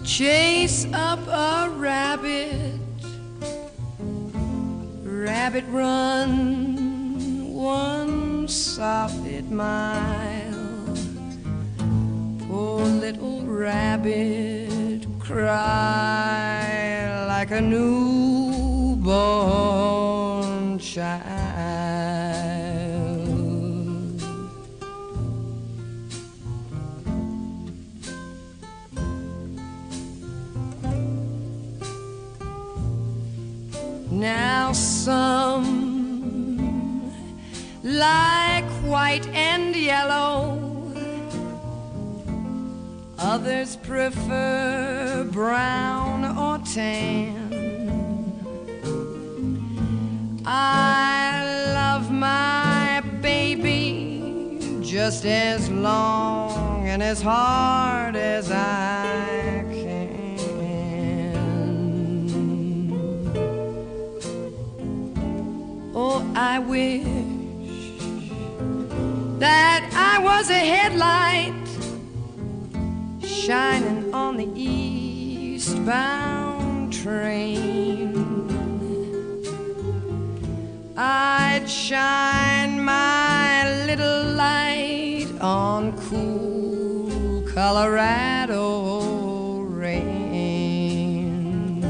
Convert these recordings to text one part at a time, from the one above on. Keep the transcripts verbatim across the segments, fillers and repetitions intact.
chase up a rabbit, rabbit run one solid mile, poor little rabbit cry like a newborn child. Now some like white and yellow, others prefer brown or tan. I love my baby just as long and as hard as I can. Oh, I wish that I was a headlight shining on the eastbound train. I'd shine my little light on cool Colorado rain.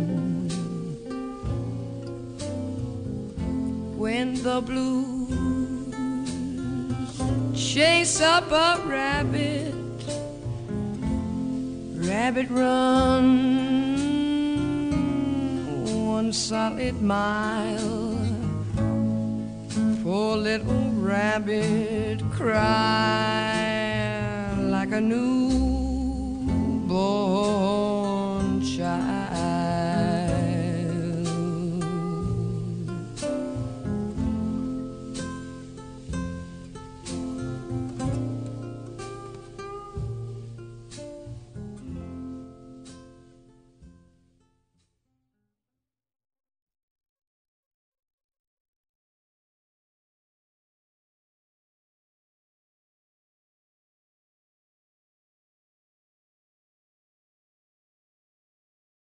When the blues chase up a rabbit, rabbit run one solid mile, poor little rabbit cry like a new